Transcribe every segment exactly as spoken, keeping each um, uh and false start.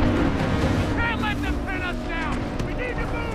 Can't let them pin us down! We need to move!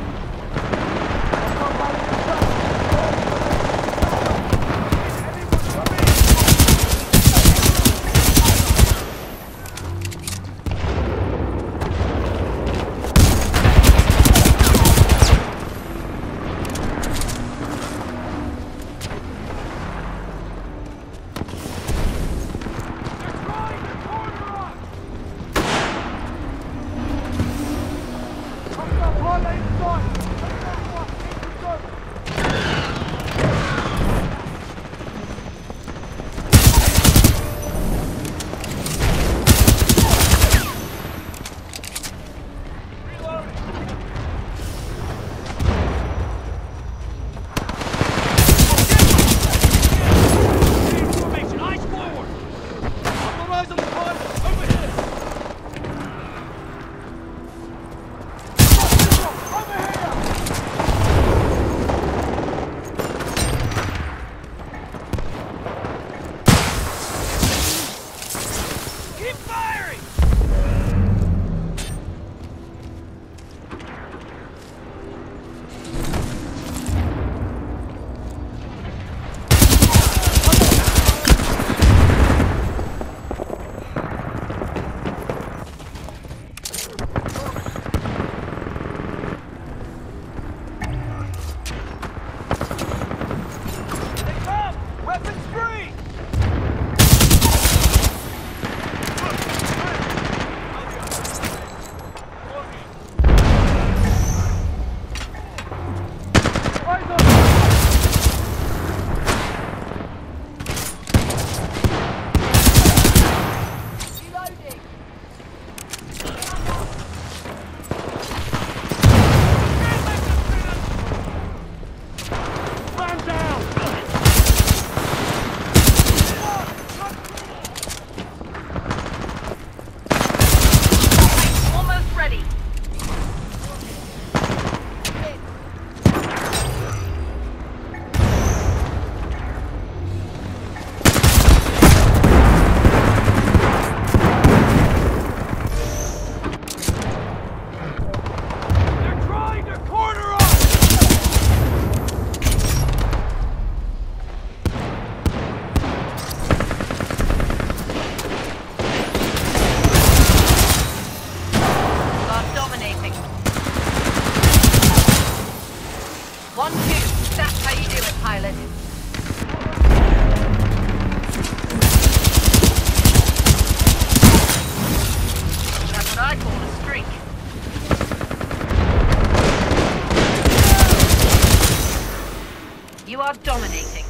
Dominating.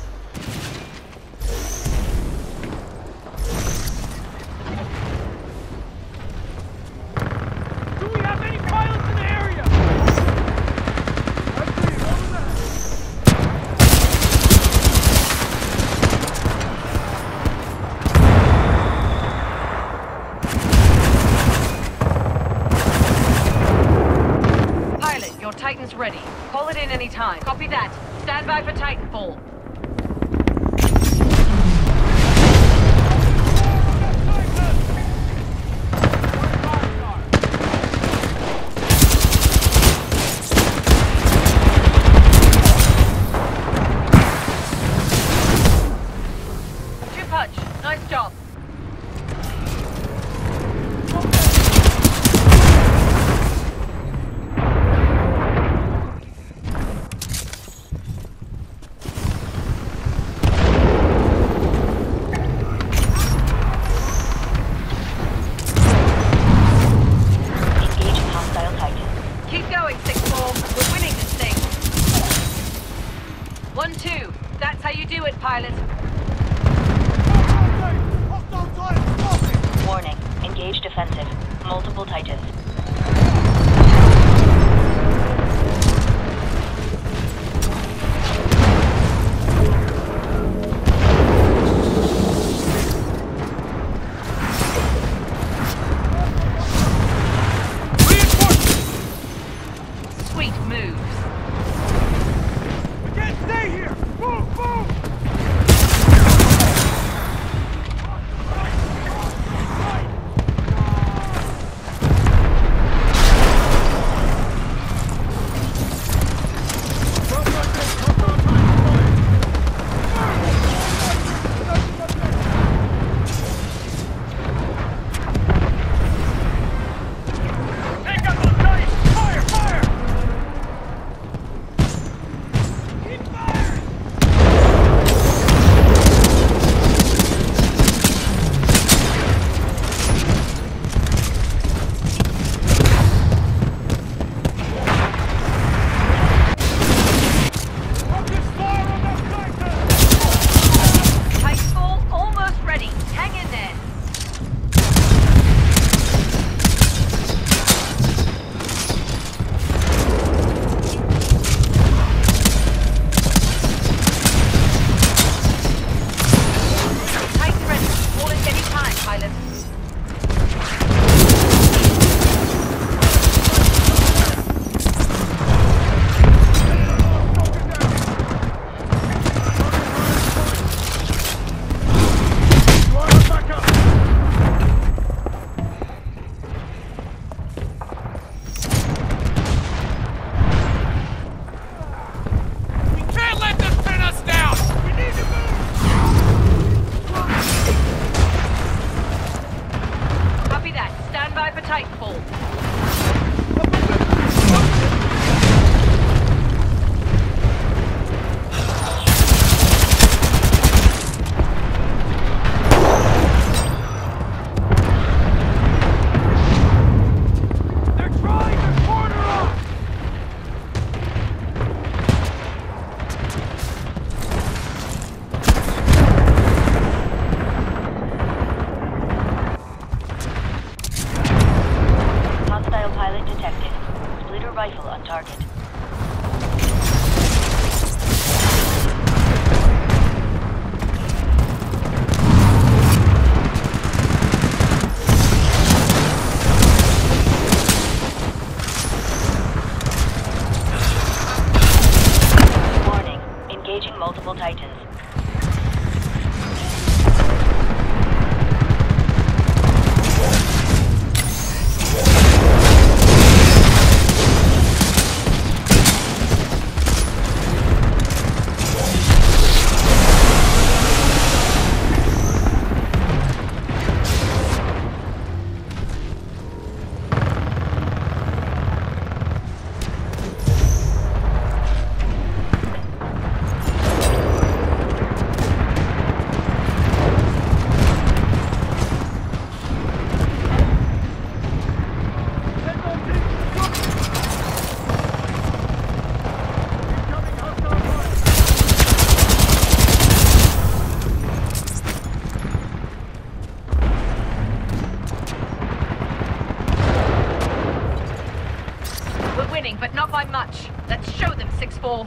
Do we have any pilots in the area? I see you over there. Pilot, your Titan's ready. Call it in any time. Copy that. Stand by for Titanfall. Two punch. Nice job. One, two. That's how you do it, pilot. Warning. Engage defensive. Multiple Titans. Sweet moves. We can't stay here! Move, move! Stand by for Titanfall. Rifle on target. Warning, engaging multiple Titans. But not by much. Let's show them, six four.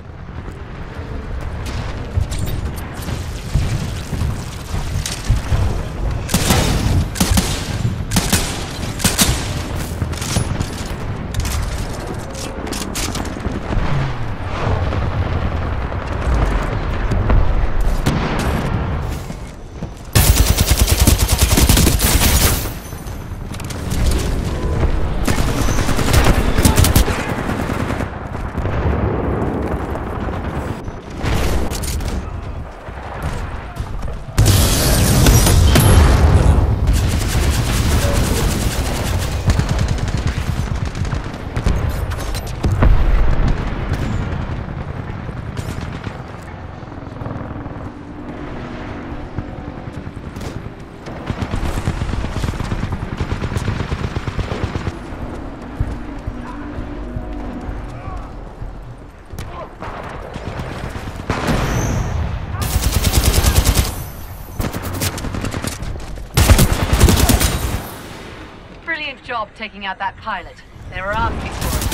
Brilliant job taking out that pilot. They were asking for it.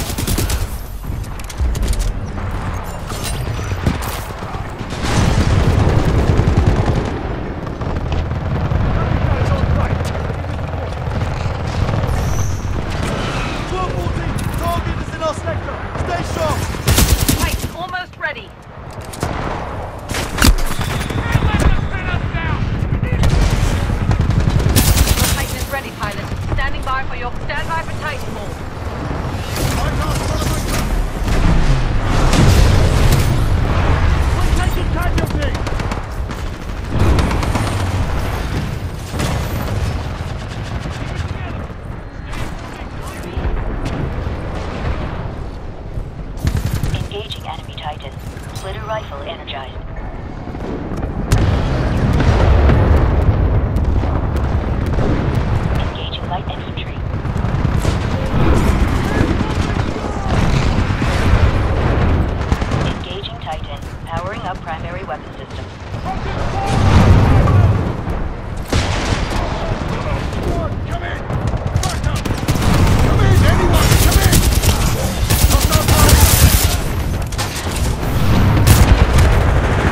Target is in our sector. Stay sharp. Titan almost ready. Your Titan is ready, pilot. Standing by for your stand by for Titanfall. We're taking casualty. Engaging enemy Titan. Splitter rifle energized. Engaging light infantry. Engaging Titan. Powering up primary weapon system. Come in! Back up! Come in, anyone! Come in! Hostile pilot!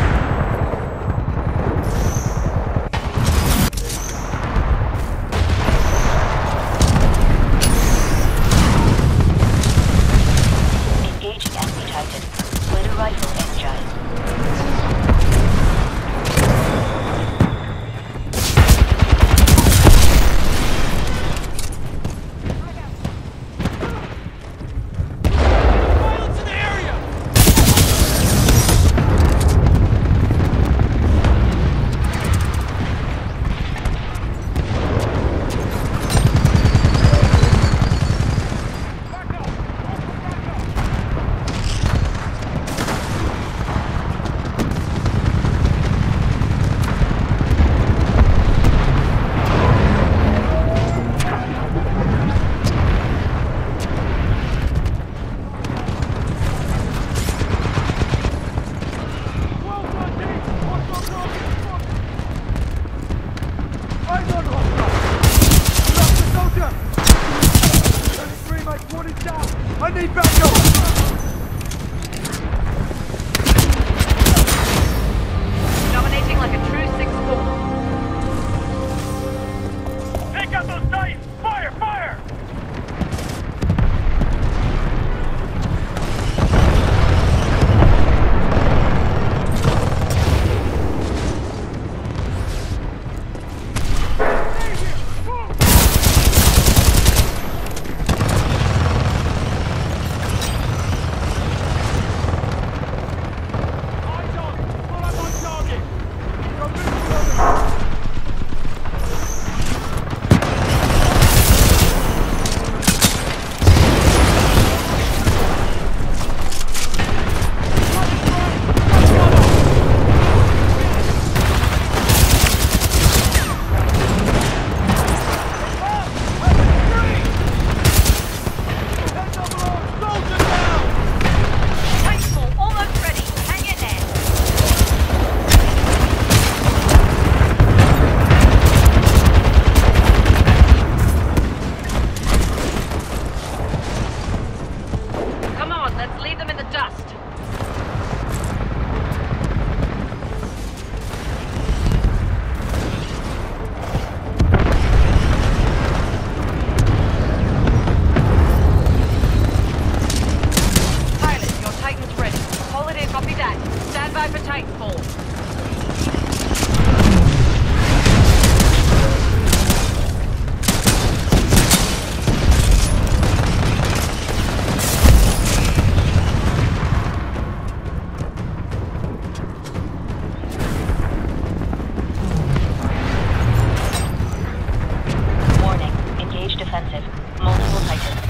need backup! Dominating like a true six four. Take out those Titans! Fire! Fire! Stand by for Titanfall. Warning, engage defensive. Multiple Titans.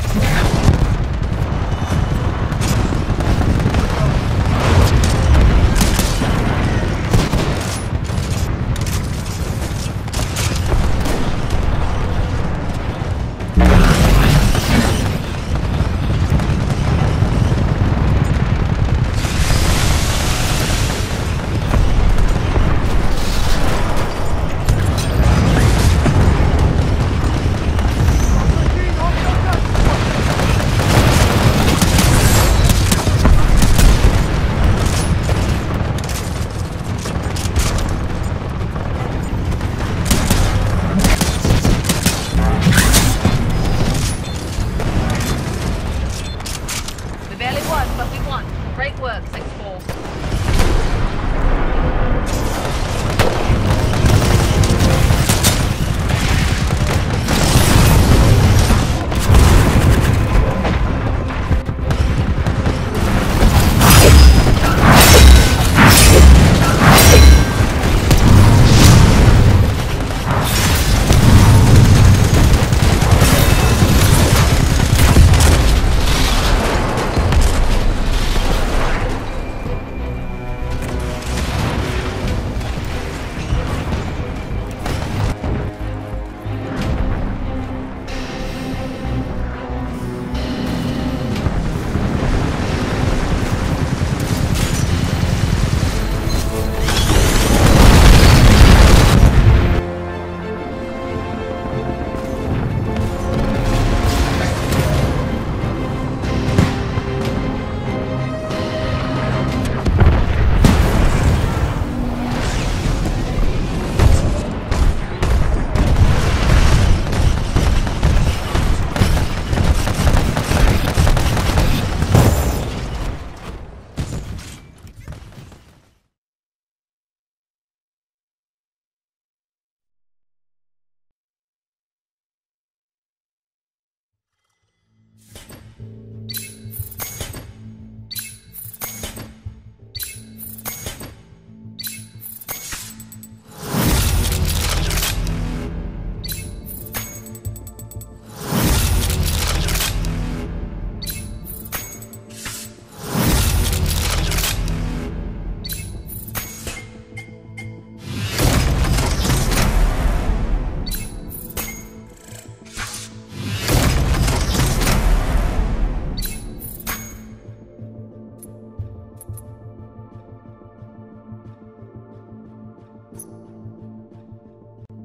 We barely won, but we won. Great work, six